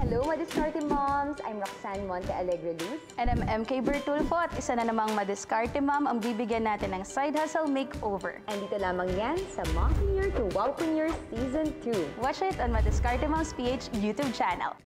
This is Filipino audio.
Hello, Madiskarte Moms! I'm Roxanne Montealegre-Luz. And I'm MK Bertulfo at isa na namang Madiskarte Mom ang bibigyan natin ng side hustle makeover. And dito lamang yan sa Mompreneur to Wowpreneur Season 2. Watch it on Madiskarte Moms PH YouTube channel.